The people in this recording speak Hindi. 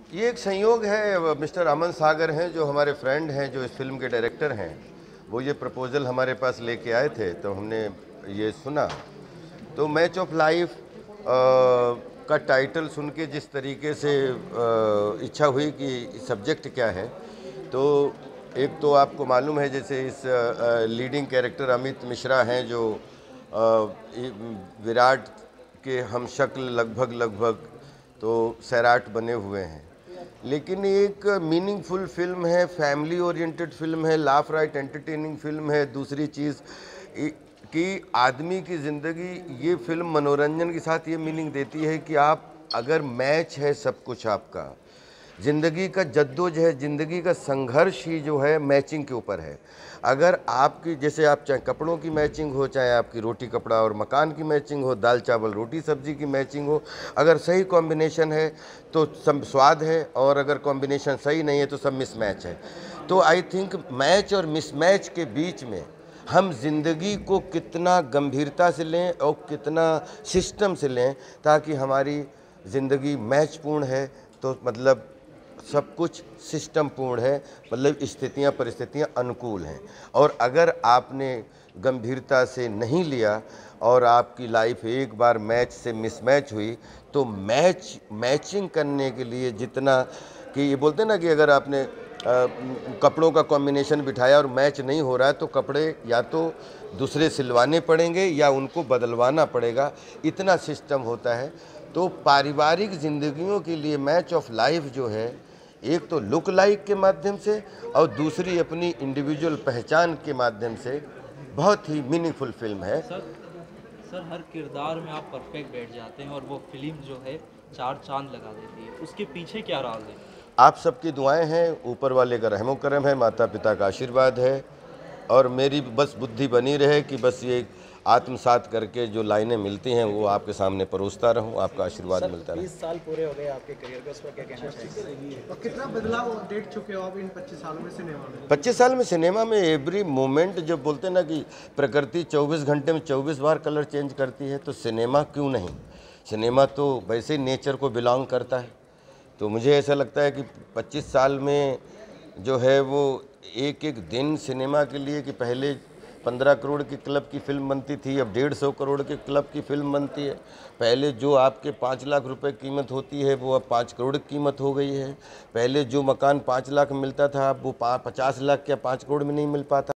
ये एक संयोग है, मिस्टर अमन सागर हैं जो हमारे फ्रेंड हैं, जो इस फिल्म के डायरेक्टर हैं। वो ये प्रपोज़ल हमारे पास लेके आए थे, तो हमने ये सुना। तो मैच ऑफ लाइफ का टाइटल सुन के जिस तरीके से इच्छा हुई कि सब्जेक्ट क्या है, तो एक तो आपको मालूम है जैसे इस लीडिंग कैरेक्टर अमित मिश्रा हैं जो विराट के हम शक्ल लगभग तो सैराट बने हुए हैं। लेकिन एक मीनिंगफुल फिल्म है, फैमिली ओरिएंटेड फिल्म है, लाफ राइट एंटरटेनिंग फिल्म है। दूसरी चीज़ कि आदमी की ज़िंदगी, ये फिल्म मनोरंजन के साथ ये मीनिंग देती है कि आप अगर मैच है सब कुछ आपका, ज़िंदगी का जद्दोजहद, ज़िंदगी का संघर्ष ही जो है मैचिंग के ऊपर है। अगर आपकी जैसे आप चाहे कपड़ों की मैचिंग हो, चाहे आपकी रोटी कपड़ा और मकान की मैचिंग हो, दाल चावल रोटी सब्जी की मैचिंग हो, अगर सही कॉम्बिनेशन है तो सब स्वाद है, और अगर कॉम्बिनेशन सही नहीं है तो सब मिसमैच है। तो आई थिंक मैच और मिसमैच के बीच में हम ज़िंदगी को कितना गंभीरता से लें और कितना सिस्टम से लें, ताकि हमारी ज़िंदगी मैचपूर्ण है तो मतलब सब कुछ सिस्टम पूर्ण है, मतलब स्थितियाँ परिस्थितियाँ अनुकूल हैं। और अगर आपने गंभीरता से नहीं लिया और आपकी लाइफ एक बार मैच से मिसमैच हुई, तो मैचिंग करने के लिए जितना कि ये बोलते हैं ना कि अगर आपने कपड़ों का कॉम्बिनेशन बिठाया और मैच नहीं हो रहा है तो कपड़े या तो दूसरे सिलवाने पड़ेंगे या उनको बदलवाना पड़ेगा, इतना सिस्टम होता है। तो पारिवारिक ज़िंदगियों के लिए मैच ऑफ लाइफ जो है, एक तो लुक लाइक के माध्यम से और दूसरी अपनी इंडिविजुअल पहचान के माध्यम से बहुत ही मीनिंगफुल फिल्म है। सर हर किरदार में आप परफेक्ट बैठ जाते हैं और वो फिल्म जो है 4 चांद लगा देती है, उसके पीछे क्या राज है? आप सबकी दुआएं हैं, ऊपर वाले का रहमो करम है, माता पिता का आशीर्वाद है, और मेरी बस बुद्धि बनी रहे कि बस ये आत्मसात करके जो लाइनें मिलती हैं वो आपके सामने परोसता रहूं, आपका आशीर्वाद मिलता रहे। 20 साल पूरे हो गए आपके करियर को, उस पर क्या कहना चाहिए? और कितना बदलाव देख चुके हो आप इन 25 सालों में सिनेमा में? 25 साल में सिनेमा में एवरी मोमेंट, जब बोलते हैं ना कि प्रकृति 24 घंटे में 24 बार कलर चेंज करती है, तो सिनेमा क्यों नहीं। सिनेमा तो वैसे ही नेचर को बिलोंग करता है। तो मुझे ऐसा लगता है कि 25 साल में जो है वो एक एक दिन सिनेमा के लिए, कि पहले 15 करोड़ की क्लब की फिल्म बनती थी, अब 150 करोड़ के क्लब की फिल्म बनती है। पहले जो आपके 5 लाख रुपए कीमत होती है वो अब 5 करोड़ की कीमत हो गई है। पहले जो मकान 5 लाख में मिलता था अब वो 50 लाख या 5 करोड़ में नहीं मिल पाता।